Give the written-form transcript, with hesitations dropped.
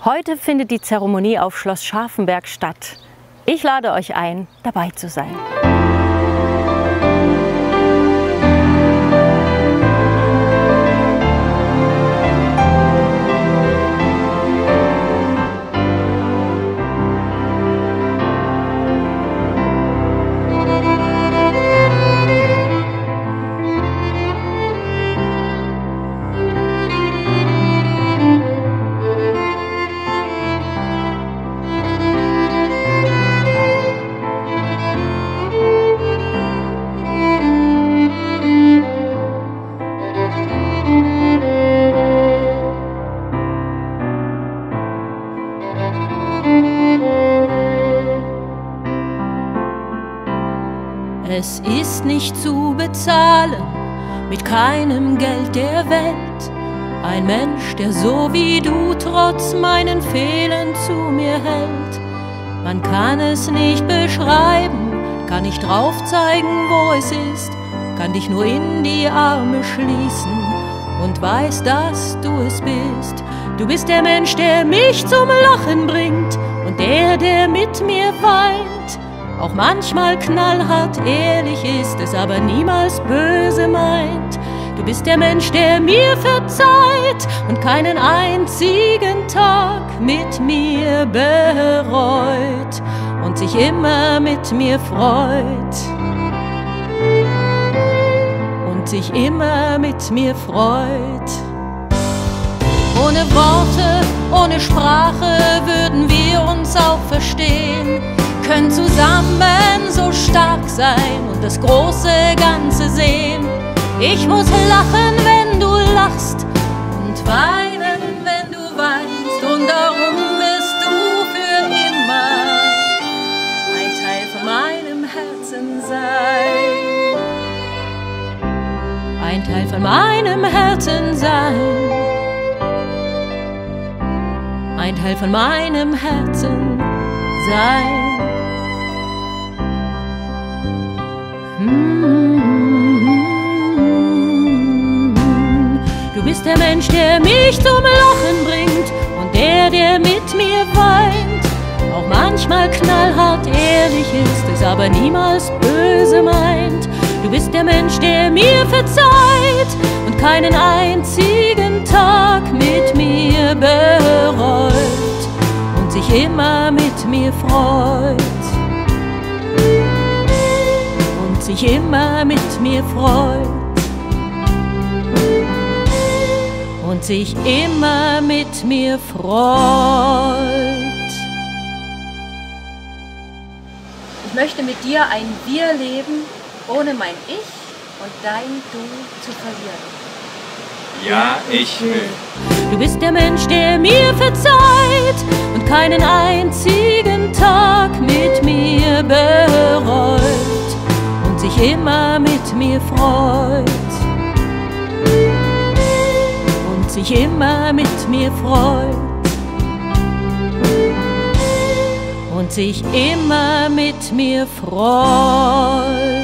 Heute findet die Zeremonie auf Schloss Scharfenberg statt. Ich lade euch ein, dabei zu sein. Es ist nicht zu bezahlen mit keinem Geld der Welt. Ein Mensch, der so wie du trotz meinen Fehlern zu mir hält. Man kann es nicht beschreiben, kann nicht drauf zeigen, wo es ist, kann dich nur in die Arme schließen und weiß, dass du es bist. Du bist der Mensch, der mich zum Lachen bringt und der mit mir weint. Auch manchmal knallhart ehrlich ist, es aber niemals böse meint. Du bist der Mensch, der mir verzeiht und keinen einzigen Tag mit mir bereut und sich immer mit mir freut. Und sich immer mit mir freut. Ohne Worte, ohne Sprache würden wir uns auch verstehen, können zusammen so stark sein und das große Ganze sehen. Ich muss lachen, wenn du lachst und weinen, wenn du weinst, und darum wirst du für immer ein Teil von meinem Herzen sein. Ein Teil von meinem Herzen sein. Ein Teil von meinem Herzen sein. Du bist der Mensch, der mich zum Lachen bringt und der mit mir weint. Auch manchmal knallhart ehrlich ist, es aber niemals böse meint. Du bist der Mensch, der mir verzeiht und keinen einzigen Tag mit mir bereut und sich immer mit mir freut. Und sich immer mit mir freut. Und sich immer mit mir freut. Ich möchte mit dir ein Wir leben, ohne mein Ich und dein Du zu verlieren. Ja, ich will. Du bist der Mensch, der mir verzeiht und keinen einzigen Tag mit mir bereut und sich immer mit mir freut. Und sich immer mit mir freut. Und sich immer mit mir freut.